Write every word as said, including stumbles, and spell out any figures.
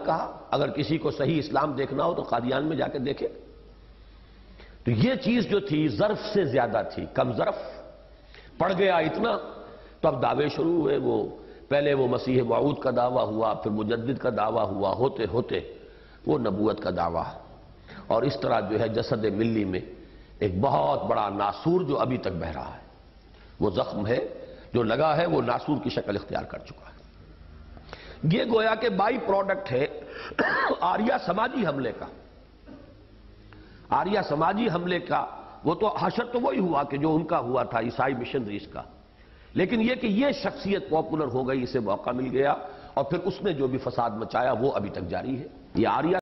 कहा अगर किसी को सही इस्लाम देखना हो तो कादियान में जाकर देखे। तो ये चीज जो थी जर्फ से ज्यादा थी, कम जर्फ पड़ गया इतना, तो अब दावे शुरू हुए। वो पहले वो मसीह मऊद का दावा हुआ, फिर मुजद्दिद का दावा हुआ, होते होते वो नबूवत का दावा। और इस तरह जो है जसद मिल्ली में एक बहुत बड़ा नासूर जो अभी तक बह रहा है, वो जख्म है जो लगा है, वो नासूर की शक्ल इख्तियार कर चुका है। ये गोया के बाई प्रोडक्ट है आर्या समाजी हमले का। आर्या समाजी हमले का वो तो हशर तो वही हुआ कि जो उनका हुआ था ईसाई मिशनरीज का, लेकिन यह कि यह शख्सियत पॉपुलर हो गई, इसे मौका मिल गया और फिर उसने जो भी फसाद मचाया वो अभी तक जारी है। ये आर्या